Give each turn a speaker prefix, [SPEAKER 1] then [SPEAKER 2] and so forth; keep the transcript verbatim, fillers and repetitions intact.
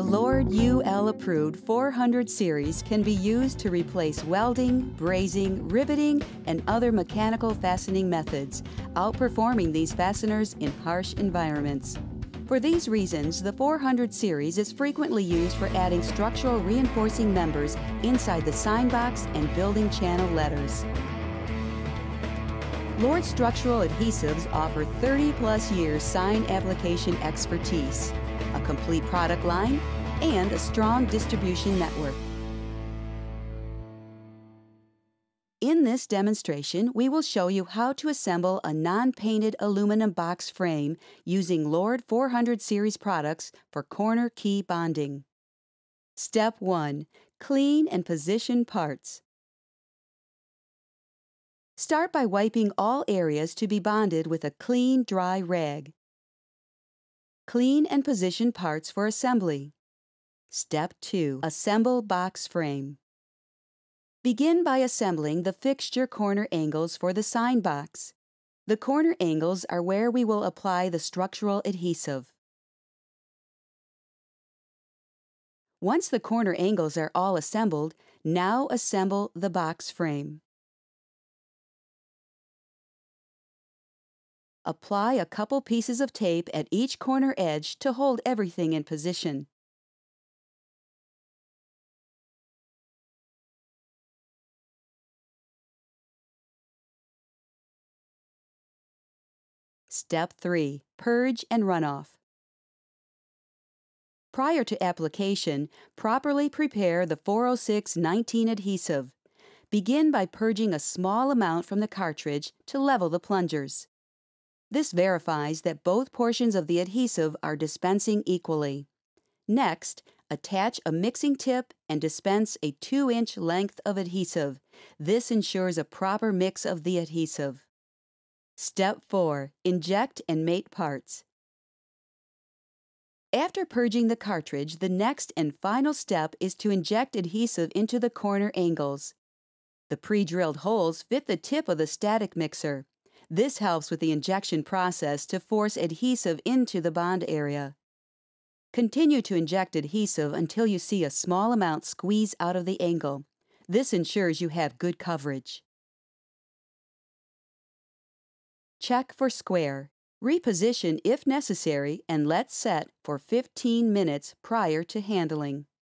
[SPEAKER 1] Lord U L approved four hundred series can be used to replace welding, brazing, riveting, and other mechanical fastening methods, outperforming these fasteners in harsh environments. For these reasons, the four hundred series is frequently used for adding structural reinforcing members inside the sign box and building channel letters. Lord Structural Adhesives offer thirty plus years sign application expertise, a complete product line, and a strong distribution network. In this demonstration, we will show you how to assemble a non-painted aluminum box frame using Lord four hundred series products for corner key bonding. Step one. Clean and position parts. Start by wiping all areas to be bonded with a clean, dry rag. Clean and position parts for assembly. Step two. Assemble box frame. Begin by assembling the fixture corner angles for the sign box. The corner angles are where we will apply the structural adhesive. Once the corner angles are all assembled, now assemble the box frame. Apply a couple pieces of tape at each corner edge to hold everything in position. Step three. Purge and runoff. Prior to application, properly prepare the four oh six nineteen adhesive. Begin by purging a small amount from the cartridge to level the plungers. This verifies that both portions of the adhesive are dispensing equally. Next, attach a mixing tip and dispense a two inch length of adhesive. This ensures a proper mix of the adhesive. Step four. Inject and mate parts. After purging the cartridge, the next and final step is to inject adhesive into the corner angles. The pre-drilled holes fit the tip of the static mixer. This helps with the injection process to force adhesive into the bond area. Continue to inject adhesive until you see a small amount squeeze out of the angle. This ensures you have good coverage. Check for square. Reposition if necessary and let set for fifteen minutes prior to handling.